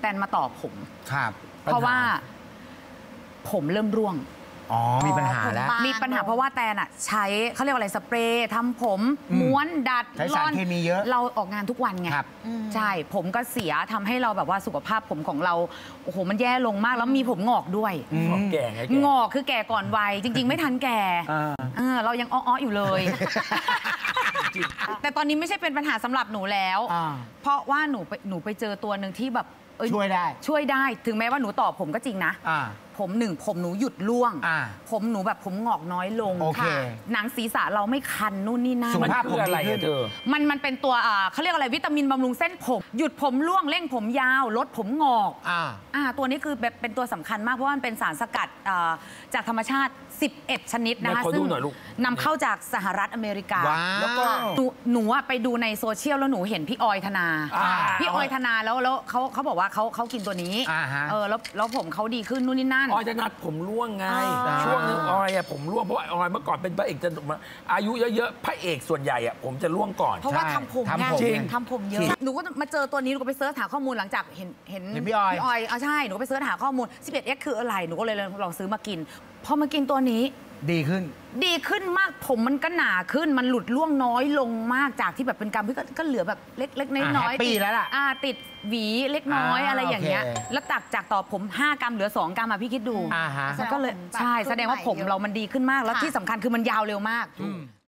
ตนมาต่อผมครับเพราะว่าผมเริ่มร่วงอ๋อมีปัญหาแล้วมีปัญหาเพราะว่าแตนใช้เขาเรียกว่าอะไรสเปรย์ทำผมม้วนดัดใช้สารเคมีเยอะเราออกงานทุกวันไงใช่ผมก็เสียทำให้เราแบบว่าสุขภาพผมของเราโอ้โหมันแย่ลงมากแล้วมีผมงอกด้วยแก่งอกคือแก่ก่อนวัยจริงๆไม่ทันแก่เรายังอ้อๆอยู่เลยแต่ตอนนี้ไม่ใช่เป็นปัญหาสำหรับหนูแล้วเพราะว่าหนูไปเจอตัวหนึ่งที่แบบช่วยได้ถึงแม้ว่าหนูต่อผมก็จริงนะผมหนูหยุดร่วงผมหนูแบบผมงอกน้อยลงค่ะหนังศีรษะเราไม่คันนู่นนี่นั่นสุขภาพผมอะไรเธอมันเป็นตัวเขาเรียกอะไรวิตามินบำรุงเส้นผมหยุดผมร่วงเร่งผมยาวลดผมงอกตัวนี้คือเป็นตัวสำคัญมากเพราะว่ามันเป็นสารสกัดจากธรรมชาติ11ชนิดนะคะซึ่งนำเข้าจากสหรัฐอเมริกาแล้วก็หนูไปดูในโซเชียลแล้วหนูเห็นพี่ออยธนาแล้วเขาบอกว่าเขากินตัวนี้แล้วผมเขาดีขึ้นนู่นนี่นั่นออยธนาผมร่วงไงช่วงนึงออยผมร่วงเพราะว่าออยเมื่อก่อนเป็นพระเอกจะอายุเยอะๆพระเอกส่วนใหญ่ผมจะร่วงก่อนเพราะว่าทำผมเยอะหนูก็มาเจอตัวนี้หนูก็ไปเสิร์ชหาข้อมูลหลังจากเห็นพี่ออยใช่หนูก็ไปเสิร์ชหาข้อมูล 11X คืออะไรหนูก็เลยลองซื้อมากินพอมากินตัวนี้ดีขึ้นมากผมมันก็หนาขึ้นมันหลุดร่วงน้อยลงมากจากที่แบบเป็นกำก็เหลือแบบเล็กๆน้อยๆปีแล้วล่ะติดหวีเล็กน้อยอะไรอย่างเงี้ยแล้วจากต่อผม5 กรัมเหลือ2 กรัมพี่คิดดูก็เลยใช่แสดงว่าผมเรามันดีขึ้นมากแล้วที่สำคัญคือมันยาวเร็วมาก